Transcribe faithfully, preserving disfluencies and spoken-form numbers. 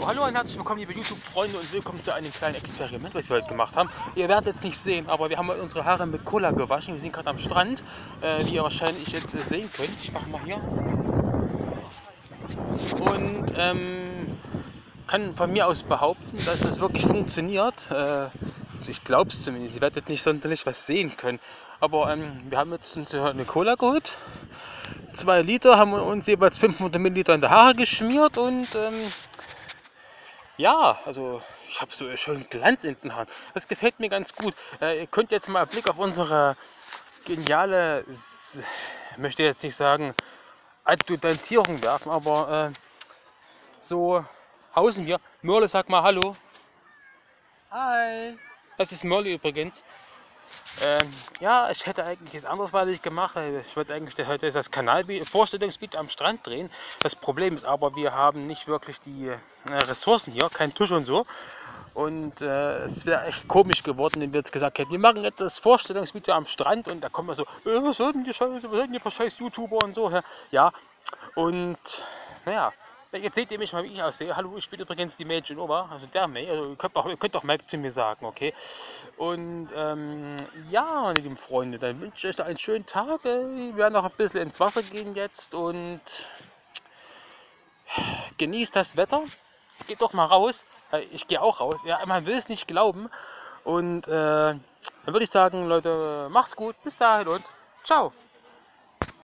So, hallo und herzlich willkommen, liebe YouTube-Freunde, und willkommen zu einem kleinen Experiment, was wir heute gemacht haben. Ihr werdet jetzt nicht sehen, aber wir haben unsere Haare mit Cola gewaschen. Wir sind gerade am Strand, äh, wie ihr wahrscheinlich jetzt äh, sehen könnt. Ich mache mal hier. Und ähm, kann von mir aus behaupten, dass es wirklich funktioniert. Äh, also ich glaube es zumindest. Ihr werdet nicht sonderlich was sehen können. Aber ähm, wir haben jetzt uns eine Cola geholt. Zwei Liter, haben wir uns jeweils fünfhundert Milliliter in die Haare geschmiert und ähm, ja, also ich habe so schön Glanz in den Haaren. Das gefällt mir ganz gut. Äh, ihr könnt jetzt mal einen Blick auf unsere geniale, S möchte jetzt nicht sagen, Adjuvantierung werfen, aber äh, so hausen wir. Merle, sag mal Hallo. Hi. Das ist Merle übrigens. Ähm, ja, ich hätte eigentlich was anderes weiter gemacht. Ich wollte eigentlich heute das Kanal-Vorstellungsvideo am Strand drehen. Das Problem ist aber, wir haben nicht wirklich die äh, Ressourcen hier, kein Tisch und so. Und äh, es wäre echt komisch geworden, wenn wir jetzt gesagt hätten, wir machen jetzt das Vorstellungsvideo am Strand und da kommen wir so, äh, was sollten die Scheiße, was sollten die für scheiß YouTuber und so. Ja, und naja. Jetzt seht ihr mich mal, wie ich aussehe. Hallo, ich bin übrigens die Mädchen Ober, also der May. Also ihr könnt auch, ihr könnt auch Mike zu mir sagen, okay? Und ähm, ja, meine lieben Freunde, dann wünsche ich euch einen schönen Tag. Wir werden noch ein bisschen ins Wasser gehen jetzt und genießt das Wetter. Geht doch mal raus. Ich gehe auch raus. Ja, man will es nicht glauben. Und äh, dann würde ich sagen, Leute, macht's gut. Bis dahin und ciao.